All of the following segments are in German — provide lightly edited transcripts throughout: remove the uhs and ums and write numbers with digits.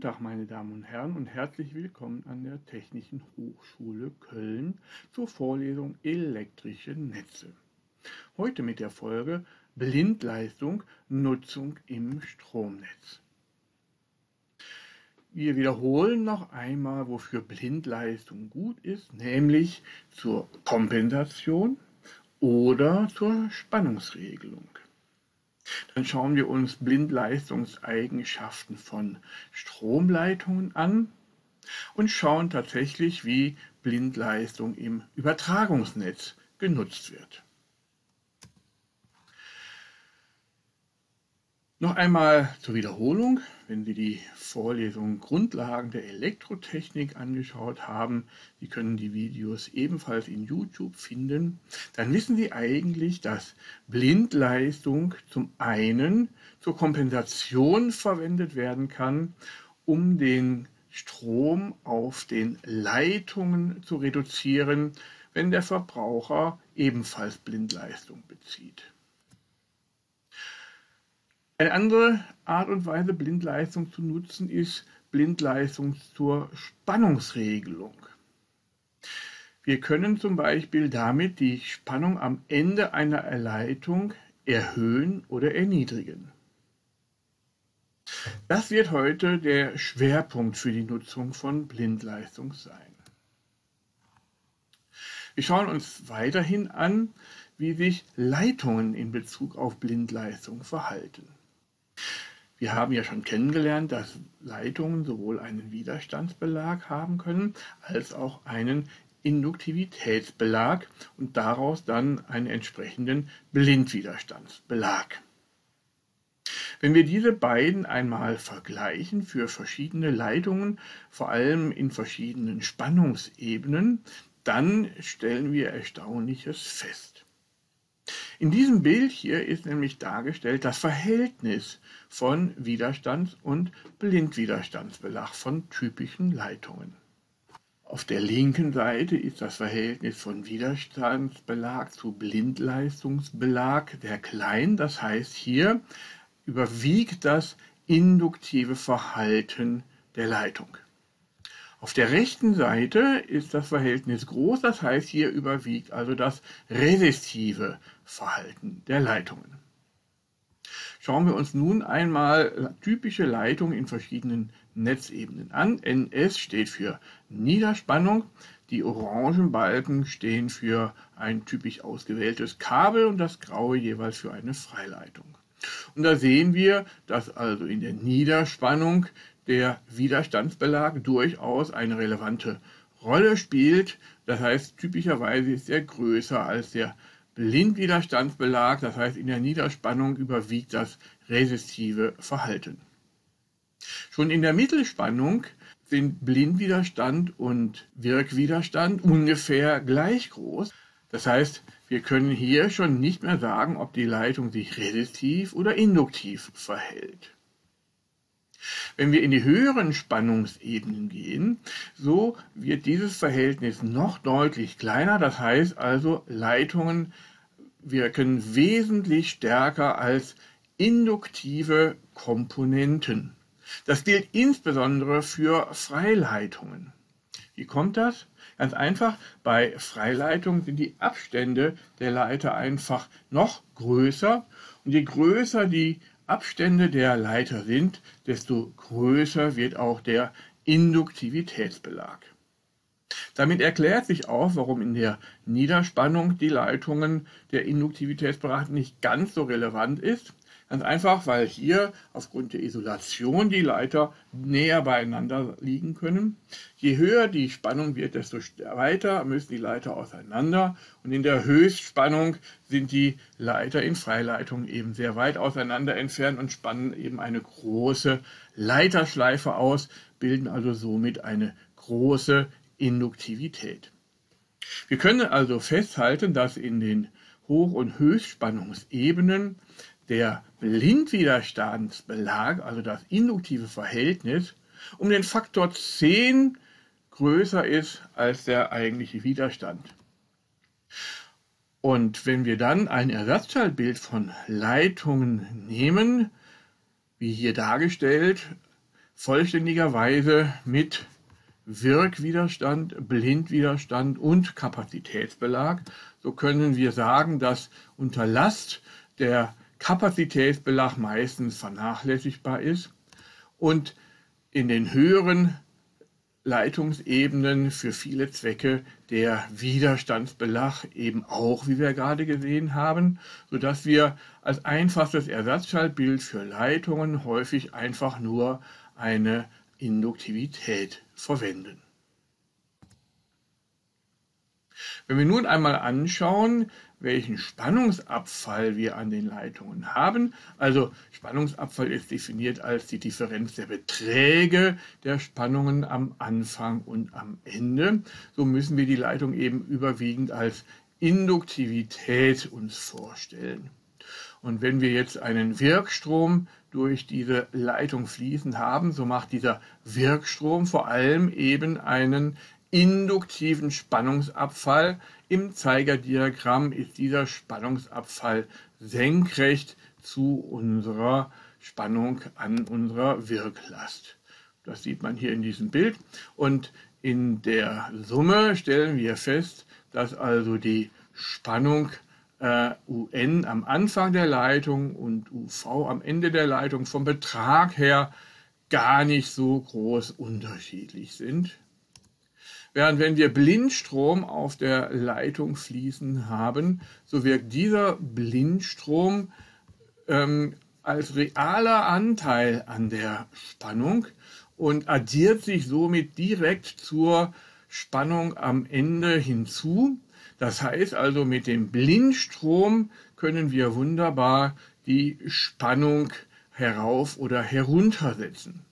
Tag, meine Damen und Herren, und herzlich willkommen an der Technischen Hochschule Köln zur Vorlesung Elektrische Netze. Heute mit der Folge Blindleistung, Nutzung im Stromnetz. Wir wiederholen noch einmal, wofür Blindleistung gut ist, nämlich zur Kompensation oder zur Spannungsregelung. Dann schauen wir uns Blindleistungseigenschaften von Stromleitungen an und schauen tatsächlich, wie Blindleistung im Übertragungsnetz genutzt wird. Noch einmal zur Wiederholung, wenn Sie die Vorlesung Grundlagen der Elektrotechnik angeschaut haben, Sie können die Videos ebenfalls in YouTube finden, dann wissen Sie eigentlich, dass Blindleistung zum einen zur Kompensation verwendet werden kann, um den Strom auf den Leitungen zu reduzieren, wenn der Verbraucher ebenfalls Blindleistung bezieht. Eine andere Art und Weise, Blindleistung zu nutzen, ist Blindleistung zur Spannungsregelung. Wir können zum Beispiel damit die Spannung am Ende einer Leitung erhöhen oder erniedrigen. Das wird heute der Schwerpunkt für die Nutzung von Blindleistung sein. Wir schauen uns weiterhin an, wie sich Leitungen in Bezug auf Blindleistung verhalten. Wir haben ja schon kennengelernt, dass Leitungen sowohl einen Widerstandsbelag haben können, als auch einen Induktivitätsbelag und daraus dann einen entsprechenden Blindwiderstandsbelag. Wenn wir diese beiden einmal vergleichen für verschiedene Leitungen, vor allem in verschiedenen Spannungsebenen, dann stellen wir Erstaunliches fest. In diesem Bild hier ist nämlich dargestellt das Verhältnis von Widerstands- und Blindwiderstandsbelag von typischen Leitungen. Auf der linken Seite ist das Verhältnis von Widerstandsbelag zu Blindleistungsbelag sehr klein. Das heißt, hier überwiegt das induktive Verhalten der Leitung. Auf der rechten Seite ist das Verhältnis groß, das heißt, hier überwiegt also das resistive Verhalten der Leitungen. Schauen wir uns nun einmal typische Leitungen in verschiedenen Netzebenen an. NS steht für Niederspannung, die orangen Balken stehen für ein typisch ausgewähltes Kabel und das graue jeweils für eine Freileitung. Und da sehen wir, dass also in der Niederspannung der Widerstandsbelag durchaus eine relevante Rolle spielt. Das heißt, typischerweise ist er größer als der Blindwiderstandsbelag. Das heißt, in der Niederspannung überwiegt das resistive Verhalten. Schon in der Mittelspannung sind Blindwiderstand und Wirkwiderstand ungefähr gleich groß. Das heißt, wir können hier schon nicht mehr sagen, ob die Leitung sich resistiv oder induktiv verhält. Wenn wir in die höheren Spannungsebenen gehen, so wird dieses Verhältnis noch deutlich kleiner. Das heißt also, Leitungen wirken wesentlich stärker als induktive Komponenten. Das gilt insbesondere für Freileitungen. Wie kommt das? Ganz einfach, bei Freileitungen sind die Abstände der Leiter einfach noch größer und je größer die Abstände der Leiter sind, desto größer wird auch der Induktivitätsbelag. Damit erklärt sich auch, warum in der Niederspannung die Leitungen der Induktivitätsbelag nicht ganz so relevant ist. Ganz einfach, weil hier aufgrund der Isolation die Leiter näher beieinander liegen können. Je höher die Spannung wird, desto weiter müssen die Leiter auseinander. Und in der Höchstspannung sind die Leiter in Freileitungen eben sehr weit auseinander entfernt und spannen eben eine große Leiterschleife aus, bilden also somit eine große Induktivität. Wir können also festhalten, dass in den Hoch- und Höchstspannungsebenen der Blindwiderstandsbelag, also das induktive Verhältnis, um den Faktor 10 größer ist als der eigentliche Widerstand. Und wenn wir dann ein Ersatzteilbild von Leitungen nehmen, wie hier dargestellt, vollständigerweise mit Wirkwiderstand, Blindwiderstand und Kapazitätsbelag. So können wir sagen, dass unter Last der Kapazitätsbelag meistens vernachlässigbar ist und in den höheren Leitungsebenen für viele Zwecke der Widerstandsbelag eben auch, wie wir gerade gesehen haben, sodass wir als einfaches Ersatzschaltbild für Leitungen häufig einfach nur eine Induktivität verwenden. Wenn wir nun einmal anschauen, welchen Spannungsabfall wir an den Leitungen haben, also Spannungsabfall ist definiert als die Differenz der Beträge der Spannungen am Anfang und am Ende, so müssen wir die Leitung eben überwiegend als Induktivität uns vorstellen. Und wenn wir jetzt einen Wirkstrom durch diese Leitung fließen haben, so macht dieser Wirkstrom vor allem eben einen induktiven Spannungsabfall. Im Zeigerdiagramm ist dieser Spannungsabfall senkrecht zu unserer Spannung an unserer Wirklast. Das sieht man hier in diesem Bild. Und in der Summe stellen wir fest, dass also die Spannung UN am Anfang der Leitung und UV am Ende der Leitung vom Betrag her gar nicht so groß unterschiedlich sind. Während wenn wir Blindstrom auf der Leitung fließen haben, so wirkt dieser Blindstrom als realer Anteil an der Spannung und addiert sich somit direkt zur Spannung am Ende hinzu. Das heißt also, mit dem Blindstrom können wir wunderbar die Spannung herauf oder heruntersetzen.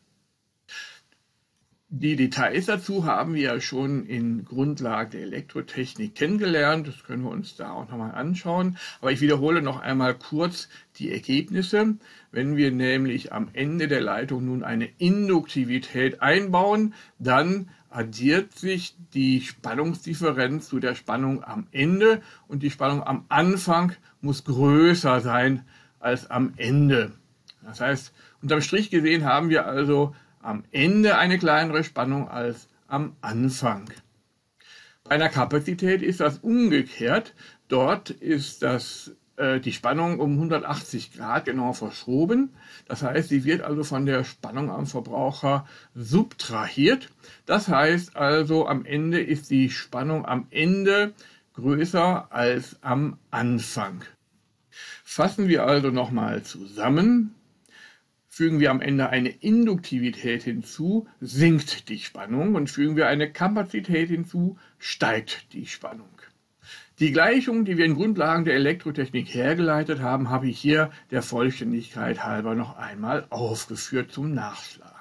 Die Details dazu haben wir ja schon in Grundlagen der Elektrotechnik kennengelernt. Das können wir uns da auch nochmal anschauen. Aber ich wiederhole noch einmal kurz die Ergebnisse. Wenn wir nämlich am Ende der Leitung nun eine Induktivität einbauen, dann addiert sich die Spannungsdifferenz zu der Spannung am Ende und die Spannung am Anfang muss größer sein als am Ende. Das heißt, unterm Strich gesehen haben wir also am Ende eine kleinere Spannung als am Anfang. Bei einer Kapazität ist das umgekehrt. Dort ist die Spannung um 180 Grad genau verschoben. Das heißt, sie wird also von der Spannung am Verbraucher subtrahiert. Das heißt also, am Ende ist die Spannung am Ende größer als am Anfang. Fassen wir also nochmal zusammen. Fügen wir am Ende eine Induktivität hinzu, sinkt die Spannung, und fügen wir eine Kapazität hinzu, steigt die Spannung. Die Gleichung, die wir in Grundlagen der Elektrotechnik hergeleitet haben, habe ich hier der Vollständigkeit halber noch einmal aufgeführt zum Nachschlagen.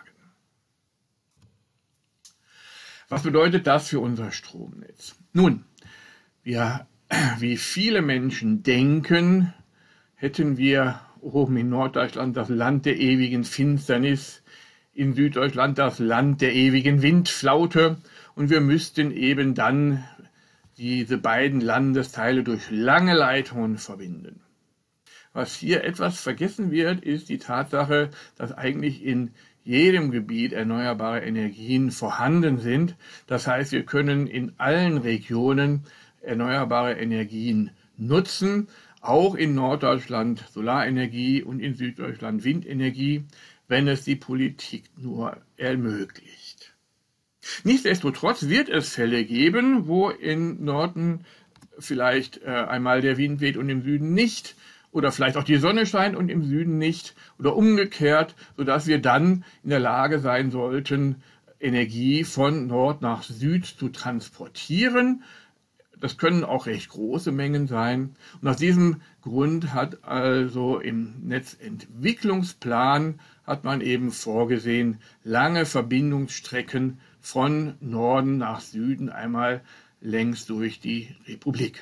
Was bedeutet das für unser Stromnetz? Nun, wie viele Menschen denken, hätten wir oben in Norddeutschland das Land der ewigen Finsternis, in Süddeutschland das Land der ewigen Windflaute, und wir müssten eben dann diese beiden Landesteile durch lange Leitungen verbinden. Was hier etwas vergessen wird, ist die Tatsache, dass eigentlich in jedem Gebiet erneuerbare Energien vorhanden sind. Das heißt, wir können in allen Regionen erneuerbare Energien nutzen, auch in Norddeutschland Solarenergie und in Süddeutschland Windenergie, wenn es die Politik nur ermöglicht. Nichtsdestotrotz wird es Fälle geben, wo im Norden vielleicht einmal der Wind weht und im Süden nicht, oder vielleicht auch die Sonne scheint und im Süden nicht, oder umgekehrt, sodass wir dann in der Lage sein sollten, Energie von Nord nach Süd zu transportieren. Das können auch recht große Mengen sein. Und aus diesem Grund hat also im Netzentwicklungsplan hat man eben vorgesehen, lange Verbindungsstrecken von Norden nach Süden einmal längs durch die Republik.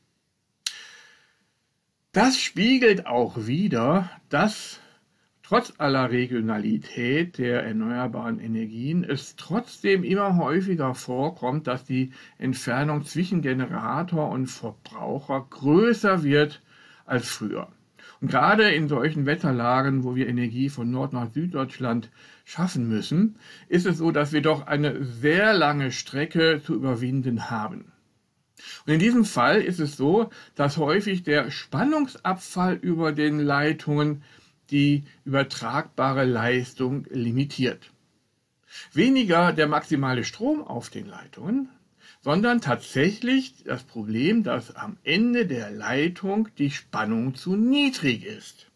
Das spiegelt auch wider, dass trotz aller Regionalität der erneuerbaren Energien es trotzdem immer häufiger vorkommt, dass die Entfernung zwischen Generator und Verbraucher größer wird als früher. Und gerade in solchen Wetterlagen, wo wir Energie von Nord- nach Süddeutschland schaffen müssen, ist es so, dass wir doch eine sehr lange Strecke zu überwinden haben. Und in diesem Fall ist es so, dass häufig der Spannungsabfall über den Leitungen die übertragbare Leistung limitiert. Weniger der maximale Strom auf den Leitungen, sondern tatsächlich das Problem, dass am Ende der Leitung die Spannung zu niedrig ist.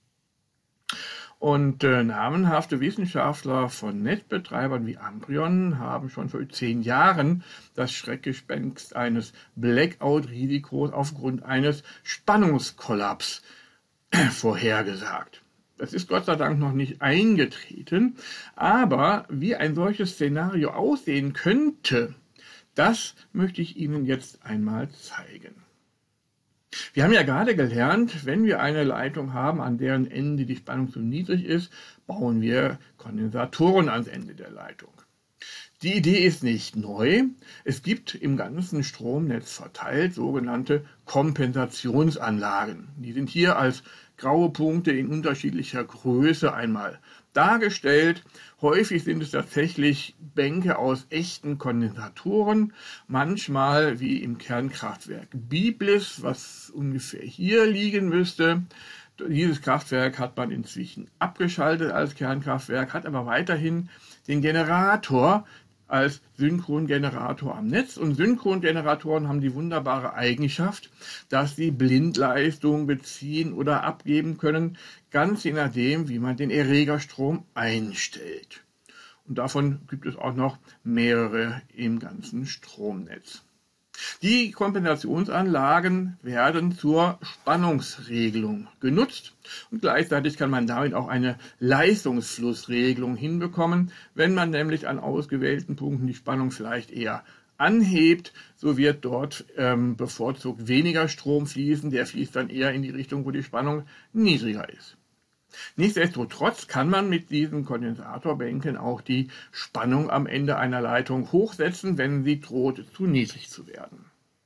Und namenhafte Wissenschaftler von Netzbetreibern wie Amprion haben schon vor 10 Jahren das Schreckgespenst eines Blackout-Risikos aufgrund eines Spannungskollaps vorhergesagt. Das ist Gott sei Dank noch nicht eingetreten, aber wie ein solches Szenario aussehen könnte, das möchte ich Ihnen jetzt einmal zeigen. Wir haben ja gerade gelernt, wenn wir eine Leitung haben, an deren Ende die Spannung zu niedrig ist, bauen wir Kondensatoren ans Ende der Leitung. Die Idee ist nicht neu. Es gibt im ganzen Stromnetz verteilt sogenannte Kompensationsanlagen. Die sind hier als graue Punkte in unterschiedlicher Größe einmal dargestellt. Häufig sind es tatsächlich Bänke aus echten Kondensatoren, manchmal wie im Kernkraftwerk Biblis, was ungefähr hier liegen müsste. Dieses Kraftwerk hat man inzwischen abgeschaltet als Kernkraftwerk, hat aber weiterhin den Generator als Synchrongenerator am Netz. Und Synchrongeneratoren haben die wunderbare Eigenschaft, dass sie Blindleistung beziehen oder abgeben können, ganz je nachdem, wie man den Erregerstrom einstellt. Und davon gibt es auch noch mehrere im ganzen Stromnetz. Die Kompensationsanlagen werden zur Spannungsregelung genutzt und gleichzeitig kann man damit auch eine Leistungsflussregelung hinbekommen. Wenn man nämlich an ausgewählten Punkten die Spannung vielleicht eher anhebt, so wird dort bevorzugt weniger Strom fließen. Der fließt dann eher in die Richtung, wo die Spannung niedriger ist. Nichtsdestotrotz kann man mit diesen Kondensatorbänken auch die Spannung am Ende einer Leitung hochsetzen, wenn sie droht, zu niedrig zu werden.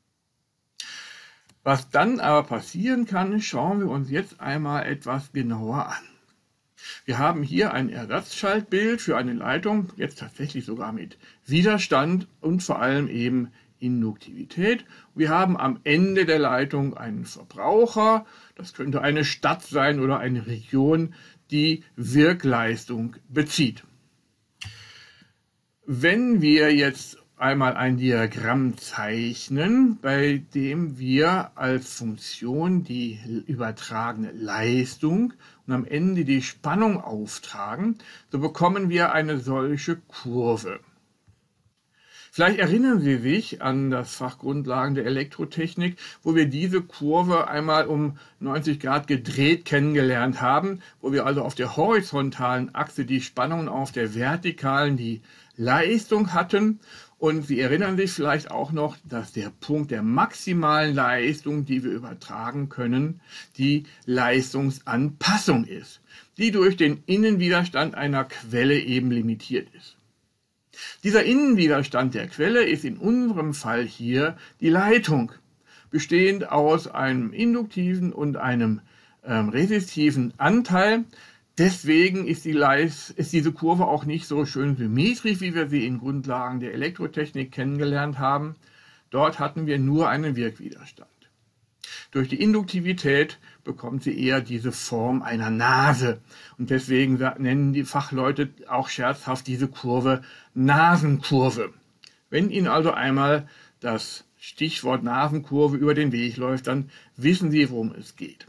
Was dann aber passieren kann, schauen wir uns jetzt einmal etwas genauer an. Wir haben hier ein Ersatzschaltbild für eine Leitung, jetzt tatsächlich sogar mit Widerstand und vor allem eben Induktivität. Wir haben am Ende der Leitung einen Verbraucher, das könnte eine Stadt sein oder eine Region, die Wirkleistung bezieht. Wenn wir jetzt einmal ein Diagramm zeichnen, bei dem wir als Funktion die übertragene Leistung und am Ende die Spannung auftragen, so bekommen wir eine solche Kurve. Vielleicht erinnern Sie sich an das Fach Grundlagen der Elektrotechnik, wo wir diese Kurve einmal um 90 Grad gedreht kennengelernt haben, wo wir also auf der horizontalen Achse die Spannung und auf der vertikalen die Leistung hatten. Und Sie erinnern sich vielleicht auch noch, dass der Punkt der maximalen Leistung, die wir übertragen können, die Leistungsanpassung ist, die durch den Innenwiderstand einer Quelle eben limitiert ist. Dieser Innenwiderstand der Quelle ist in unserem Fall hier die Leitung, bestehend aus einem induktiven und einem resistiven Anteil. Deswegen ist diese Kurve auch nicht so schön symmetrisch, wie wir sie in Grundlagen der Elektrotechnik kennengelernt haben. Dort hatten wir nur einen Wirkwiderstand. Durch die Induktivität bekommt sie eher diese Form einer Nase. Und deswegen nennen die Fachleute auch scherzhaft diese Kurve Nasenkurve. Wenn Ihnen also einmal das Stichwort Nasenkurve über den Weg läuft, dann wissen Sie, worum es geht.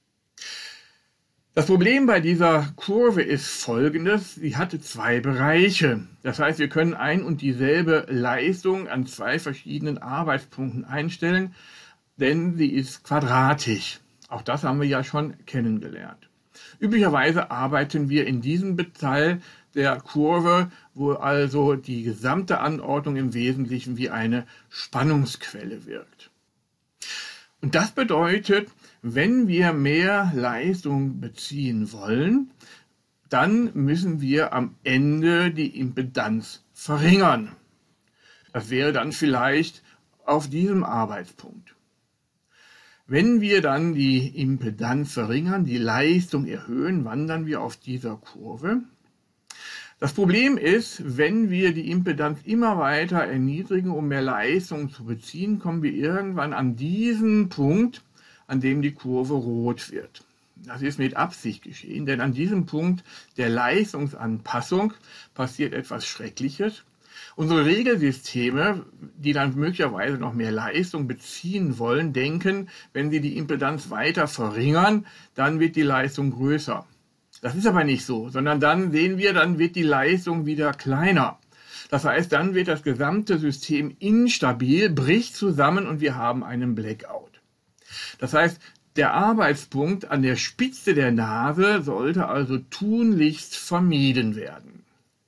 Das Problem bei dieser Kurve ist folgendes: Sie hat 2 Bereiche. Das heißt, wir können ein und dieselbe Leistung an 2 verschiedenen Arbeitspunkten einstellen, denn sie ist quadratisch. Auch das haben wir ja schon kennengelernt. Üblicherweise arbeiten wir in diesem Teil der Kurve, wo also die gesamte Anordnung im Wesentlichen wie eine Spannungsquelle wirkt. Und das bedeutet, wenn wir mehr Leistung beziehen wollen, dann müssen wir am Ende die Impedanz verringern. Das wäre dann vielleicht auf diesem Arbeitspunkt. Wenn wir dann die Impedanz verringern, die Leistung erhöhen, wandern wir auf dieser Kurve. Das Problem ist, wenn wir die Impedanz immer weiter erniedrigen, um mehr Leistung zu beziehen, kommen wir irgendwann an diesen Punkt, an dem die Kurve rot wird. Das ist mit Absicht geschehen, denn an diesem Punkt der Leistungsanpassung passiert etwas Schreckliches. Unsere Regelsysteme, die dann möglicherweise noch mehr Leistung beziehen wollen, denken, wenn sie die Impedanz weiter verringern, dann wird die Leistung größer. Das ist aber nicht so, sondern dann sehen wir, dann wird die Leistung wieder kleiner. Das heißt, dann wird das gesamte System instabil, bricht zusammen und wir haben einen Blackout. Das heißt, der Arbeitspunkt an der Spitze der Nase sollte also tunlichst vermieden werden.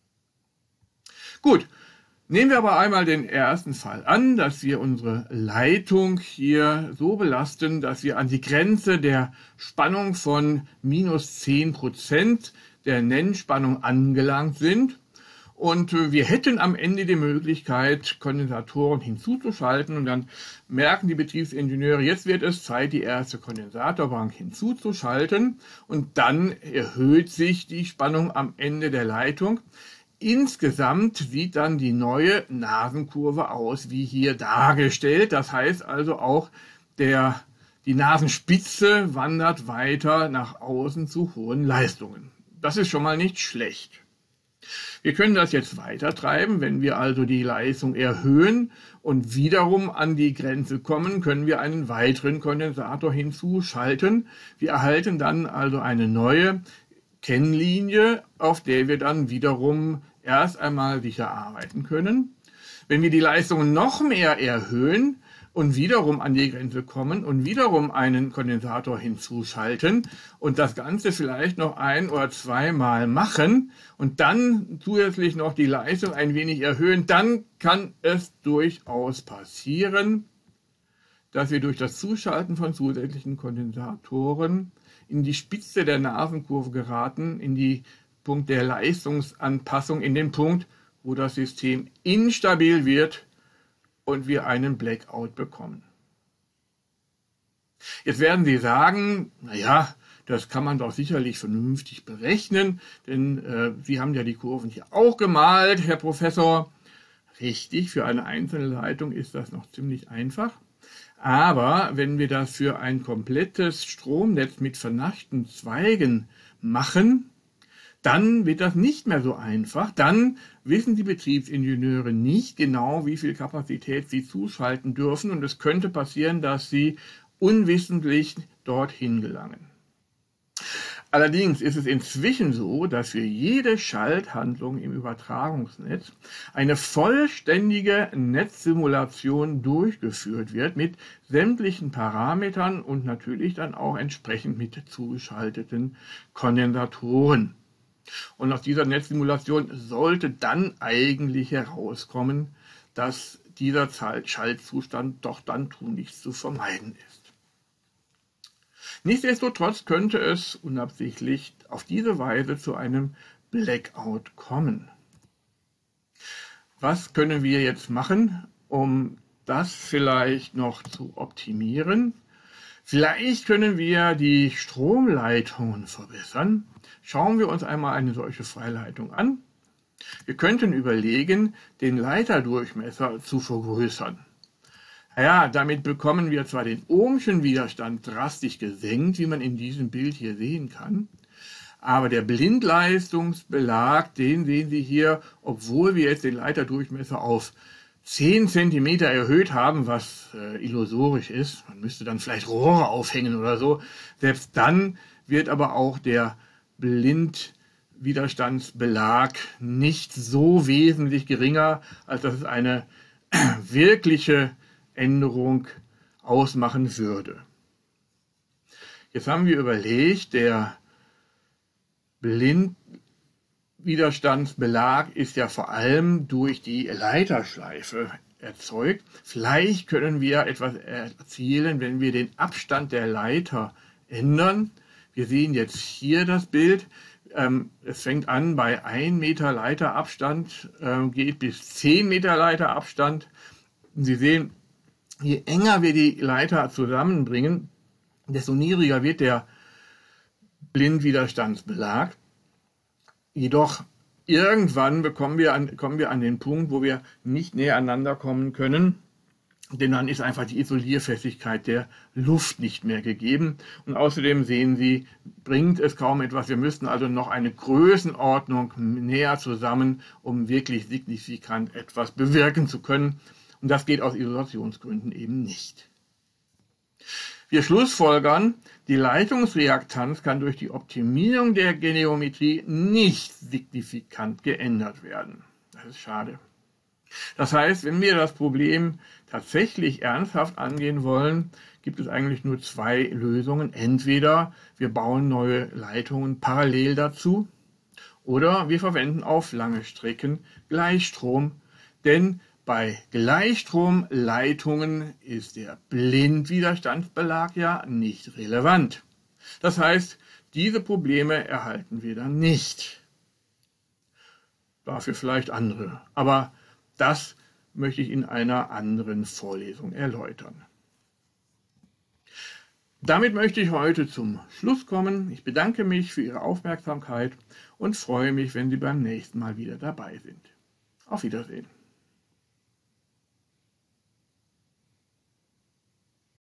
Gut, nehmen wir aber einmal den ersten Fall an, dass wir unsere Leitung hier so belasten, dass wir an die Grenze der Spannung von minus 10% der Nennspannung angelangt sind. Und wir hätten am Ende die Möglichkeit, Kondensatoren hinzuzuschalten. Und dann merken die Betriebsingenieure, jetzt wird es Zeit, die erste Kondensatorbank hinzuzuschalten. Und dann erhöht sich die Spannung am Ende der Leitung. Insgesamt sieht dann die neue Nasenkurve aus, wie hier dargestellt. Das heißt also auch, die Nasenspitze wandert weiter nach außen zu hohen Leistungen. Das ist schon mal nicht schlecht. Wir können das jetzt weiter treiben. Wenn wir also die Leistung erhöhen und wiederum an die Grenze kommen, können wir einen weiteren Kondensator hinzuschalten. Wir erhalten dann also eine neue Kennlinie, auf der wir dann wiederum erst einmal sicher arbeiten können. Wenn wir die Leistung noch mehr erhöhen und wiederum an die Grenze kommen und wiederum einen Kondensator hinzuschalten und das Ganze vielleicht noch ein- oder zweimal machen und dann zusätzlich noch die Leistung ein wenig erhöhen, dann kann es durchaus passieren, dass wir durch das Zuschalten von zusätzlichen Kondensatoren in die Spitze der Nasenkurve geraten, in die Punkt der Leistungsanpassung, in den Punkt, wo das System instabil wird und wir einen Blackout bekommen. Jetzt werden Sie sagen, naja, das kann man doch sicherlich vernünftig berechnen, denn Sie haben ja die Kurven hier auch gemalt, Herr Professor. Richtig, für eine einzelne Leitung ist das noch ziemlich einfach. Aber wenn wir das für ein komplettes Stromnetz mit vernachchten Zweigen machen, dann wird das nicht mehr so einfach. Dann wissen die Betriebsingenieure nicht genau, wie viel Kapazität sie zuschalten dürfen. Und es könnte passieren, dass sie unwissentlich dorthin gelangen. Allerdings ist es inzwischen so, dass für jede Schalthandlung im Übertragungsnetz eine vollständige Netzsimulation durchgeführt wird mit sämtlichen Parametern und natürlich dann auch entsprechend mit zugeschalteten Kondensatoren. Und aus dieser Netzsimulation sollte dann eigentlich herauskommen, dass dieser Schaltzustand doch dann tunlichst zu vermeiden ist. Nichtsdestotrotz könnte es unabsichtlich auf diese Weise zu einem Blackout kommen. Was können wir jetzt machen, um das vielleicht noch zu optimieren? Vielleicht können wir die Stromleitungen verbessern. Schauen wir uns einmal eine solche Freileitung an. Wir könnten überlegen, den Leiterdurchmesser zu vergrößern. Ja, damit bekommen wir zwar den ohmschen Widerstand drastisch gesenkt, wie man in diesem Bild hier sehen kann, aber der Blindleistungsbelag, den sehen Sie hier, obwohl wir jetzt den Leiterdurchmesser auf 10 cm erhöht haben, was illusorisch ist, man müsste dann vielleicht Rohre aufhängen oder so, selbst dann wird aber auch der Blindwiderstandsbelag nicht so wesentlich geringer, als dass es eine wirkliche Änderung ausmachen würde. Jetzt haben wir überlegt, der Blindwiderstandsbelag ist ja vor allem durch die Leiterschleife erzeugt. Vielleicht können wir etwas erzielen, wenn wir den Abstand der Leiter ändern. Wir sehen jetzt hier das Bild. Es fängt an bei 1 Meter Leiterabstand, geht bis 10 Meter Leiterabstand. Sie sehen, Je enger wir die Leiter zusammenbringen, desto niedriger wird der Blindwiderstandsbelag. Jedoch irgendwann kommen wir an den Punkt, wo wir nicht näher aneinander kommen können, denn dann ist einfach die Isolierfestigkeit der Luft nicht mehr gegeben. Und außerdem sehen Sie, bringt es kaum etwas. Wir müssten also noch eine Größenordnung näher zusammen, um wirklich signifikant etwas bewirken zu können. Und das geht aus Isolationsgründen eben nicht. Wir schlussfolgern, die Leitungsreaktanz kann durch die Optimierung der Geometrie nicht signifikant geändert werden. Das ist schade. Das heißt, wenn wir das Problem tatsächlich ernsthaft angehen wollen, gibt es eigentlich nur zwei Lösungen. Entweder wir bauen neue Leitungen parallel dazu oder wir verwenden auf lange Strecken Gleichstrom, denn bei Gleichstromleitungen ist der Blindwiderstandsbelag ja nicht relevant. Das heißt, diese Probleme erhalten wir dann nicht. Dafür vielleicht andere. Aber das möchte ich in einer anderen Vorlesung erläutern. Damit möchte ich heute zum Schluss kommen. Ich bedanke mich für Ihre Aufmerksamkeit und freue mich, wenn Sie beim nächsten Mal wieder dabei sind. Auf Wiedersehen.